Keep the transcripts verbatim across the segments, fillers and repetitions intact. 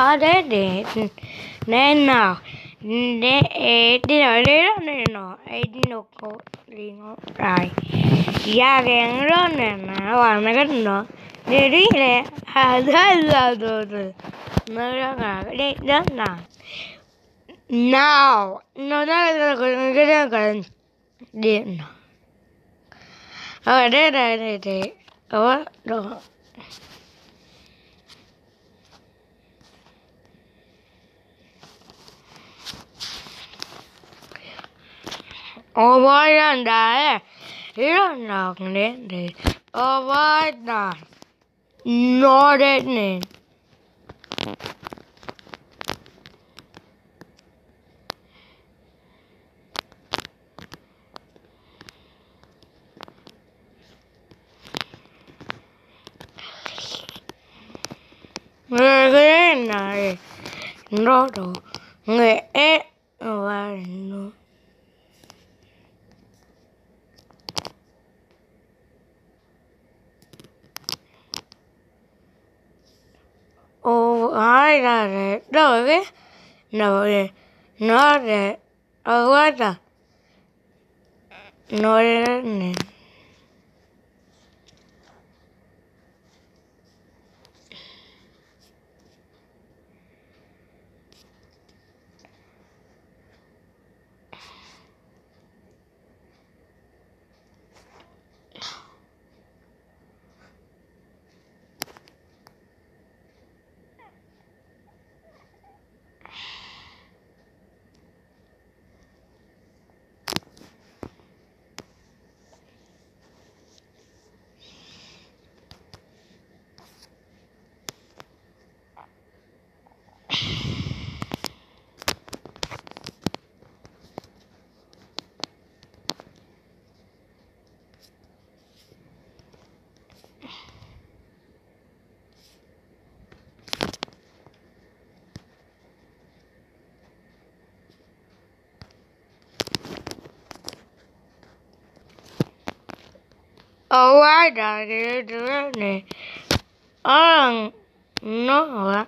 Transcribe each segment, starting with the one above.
nó thế để nên nào để đi rồi đi đó này nó ai nó có đi nó rồi gia đình đó này nó làm mấy cái nó đi đi này à thế là rồi rồi nó đó là cái đó nào nào nó đó là cái cái đó cái điện ở đây đây đây đây ở đó over and die here knock it over the not it name người này nó đồ người ế và nó ô ai là để đổi cái nó để nó để ở quá ta nó để nè ô ai là để đổi nè ở nó hả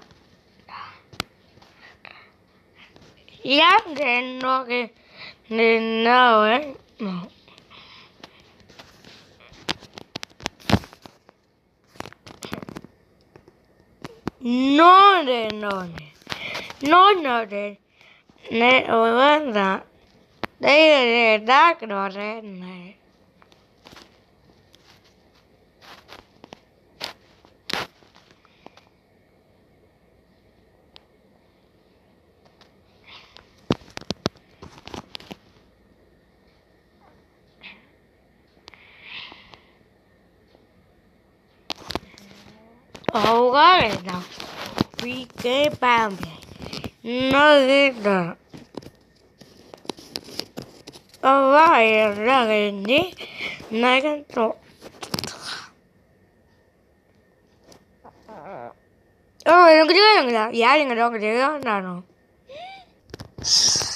dám để nó cái nên nào ấy nó để nó này nó nó để này ở bên đó đây là để đá cái đồ này ô cái này nào vì cái bao này nó cái đồ ô cái ra cái gì này cái đồ ô nó cái gì là giá gì người đó cái gì đó nào